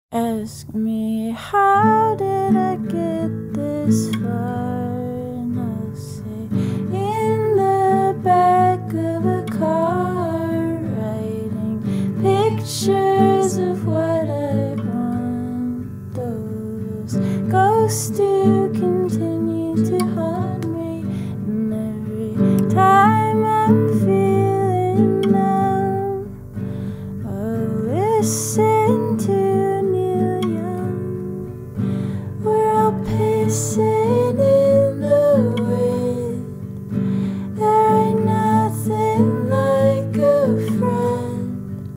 Ask me, how did I get this far? And I'll say, in the back of a car, writing pictures of what I want. Those ghosts do continue to haunt me, and every time I'm feeling numb, I'll listen to pissing in the wind. There ain't nothing like a friend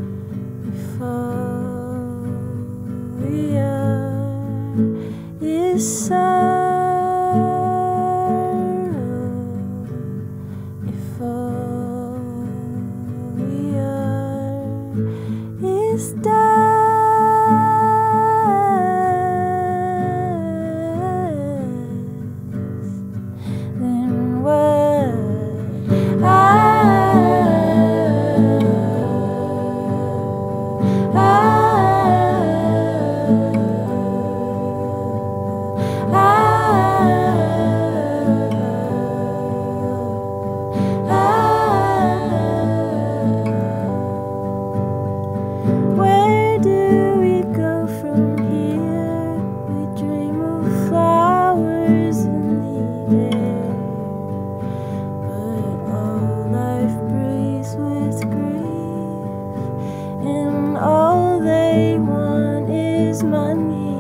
before we are is sorrow, before we are is dark. Money,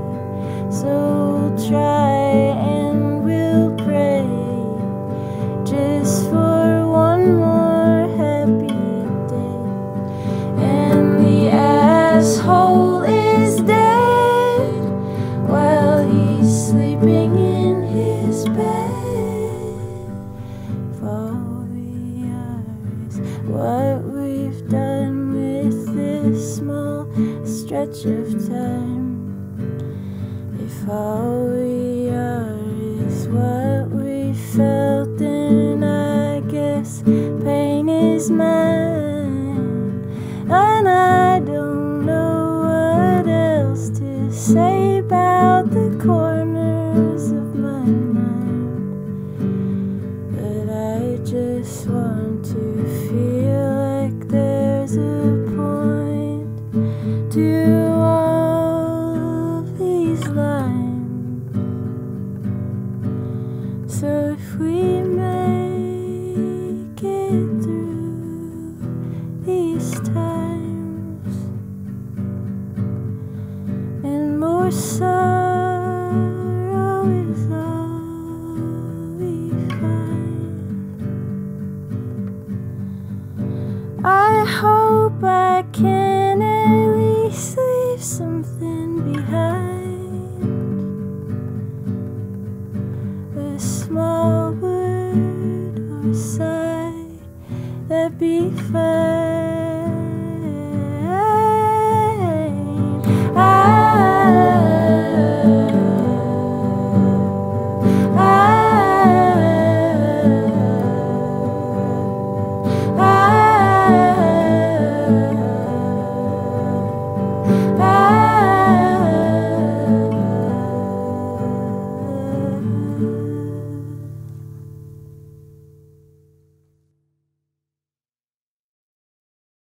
so try and we'll pray just for one more happy day. And the asshole is dead while he's sleeping in his bed. For we are is what we've done with this small stretch of time. If all we are is what we felt, then I guess pain is mine. And I don't know what else to say about the corners of my mind, but I just want to feel like there's a point to all of these lines. So if we make it through these times, and more sorrow is all we find, I hope I can